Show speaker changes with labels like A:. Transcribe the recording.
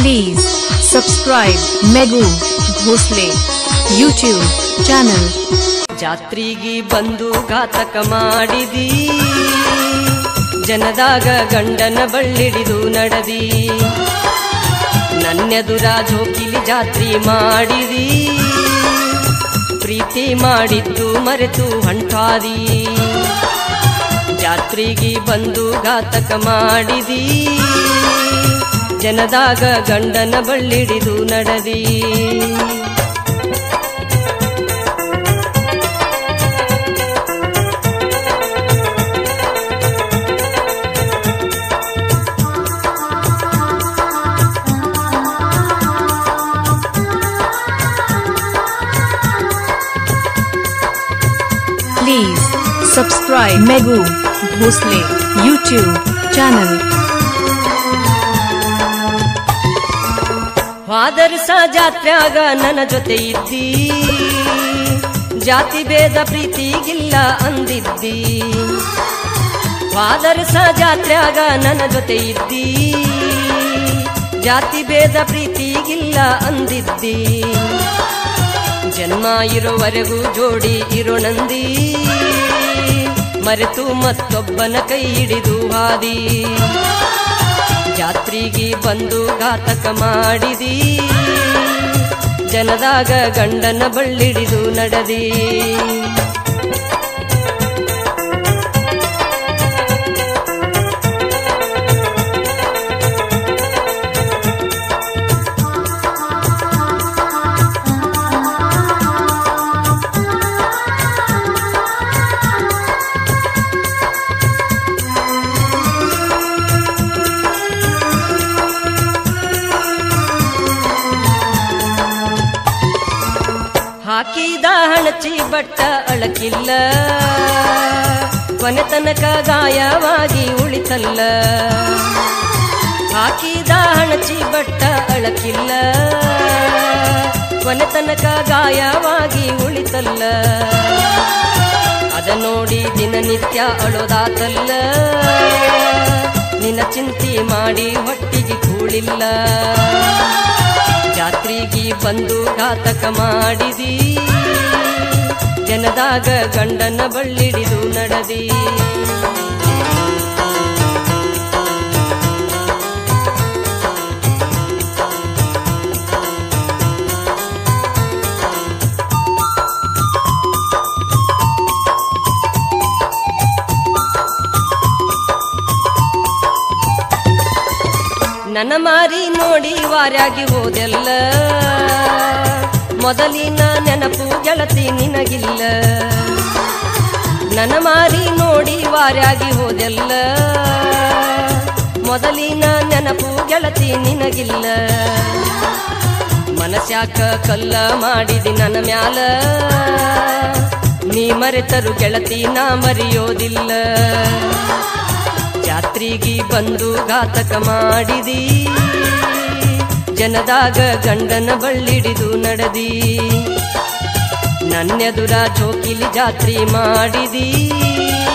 A: Please subscribe Megu Bhosle YouTube channel.
B: ಜಾತ್ರೆಗೆ ಬಂದು ಘಾತಕ ಮಾಡಿದಿ, ಜನದಾಗ ಗಂಡನ ಬಳ್ಳಿಡಿದು ನಡದಿ, ನನ್ನೆದುರ ಜೋಕಿಲಿ ಜಾತ್ರೆ ಮಾಡಿದಿ, ಪ್ರೀತಿ ಮಾಡಿದ್ದು ಮರೆತು ಹೊಂಟಾದಿ. ಜಾತ್ರೆಗೆ ಬಂದು ಘಾತಕ ಮಾಡಿದಿ, ಜನದಾಗ ಗಂಡನ ಬಳ್ಳಿಡಿದು ನಡದಿ.
A: Please subscribe Megu Bhosle YouTube channel.
B: ವಾದರ್ಸ ಜಾತ್ರ್ಯಾಗ ನನ್ನ ಜೊತೆ ಇದ್ದಿ, ಜಾತಿ ಭೇದ ಪ್ರೀತಿಗಿಲ್ಲ ಅಂದಿದ್ದಿ. ವಾದರ್ಸ ಜಾತ್ರ್ಯಾಗ ನನ್ನ ಜೊತೆ ಇದ್ದಿ, ಜಾತಿ ಭೇದ ಪ್ರೀತಿಗಿಲ್ಲ ಅಂದಿದ್ದಿ. ಜನ್ಮ ಇರೋವರೆಗೂ ಜೋಡಿ ಇರೋಣಂದಿ, ಮರೆತು ಮತ್ತೊಬ್ಬನ ಕೈ ಹಿಡಿದು ಹಾದಿ. ಜಾತ್ರೆಗೆ ಬಂದು ಘಾತಕ ಮಾಡಿದಿ, ಜನದಾಗ ಗಂಡನ ಬಳ್ಳಿಡಿದು ನಡದಿ. ಹಾಕಿದ ಹಣಚಿ ಬಟ್ಟ ಅಳಕಿಲ್ಲ, ಕೊನೆ ತನಕ ಗಾಯವಾಗಿ ಉಳಿತಲ್ಲ. ಹಾಕಿದ ಹಣಚಿ ಬಟ್ಟ ಅಳಕಿಲ್ಲ, ಕೊನೆ ತನಕ ಗಾಯವಾಗಿ ಉಳಿತಲ್ಲ. ಅದ ನೋಡಿ ದಿನನಿತ್ಯ ಅಳೋದಾತಲ್ಲ, ನಿನ್ನ ಚಿಂತೆ ಮಾಡಿ ಹೊಟ್ಟಿಗೆ ಕೂಳಿಲ್ಲ. ಜಾತ್ರೆಗೆ ಬಂದು ಘಾತಕ ಮಾಡಿದಿ, ಜನದಾಗ ಗಂಡನ ಬಳ್ಳಿಡಿದು ನಡದಿ. ನನ್ನ ಮಾರಿ ನೋಡಿ ವಾರ್ಯಾಗಿ ಹೋದೆಲ್ಲ, ಮೊದಲಿನ ನೆನಪು ಗೆಳತಿ ನಿನಗಿಲ್ಲ. ನನ್ನ ಮಾರಿ ನೋಡಿ ವಾರ್ಯಾಗಿ ಹೋದೆಲ್ಲ, ಮೊದಲಿನ ನೆನಪು ಗೆಳತಿ ನಿನಗಿಲ್ಲ. ಮನಸ್ಯಾಕ ಕಲ್ಲ ಮಾಡಿದಿ ನನ್ನ ಮ್ಯಾಲ, ನೀ ಮರೆತರು ಗೆಳತಿ ನಾ ಮರೆಯೋದಿಲ್ಲ. ಜಾತ್ರೆಗೆ ಬಂದು ಘಾತಕ ಮಾಡಿದಿ, ಜನದಾಗ ಗಂಡನ ಬಳ್ಳಿಡಿದು ನಡದಿ. ನನ್ನೆದುರ ಜೋಕಿಲಿ ಜಾತ್ರೆ ಮಾಡಿದಿ,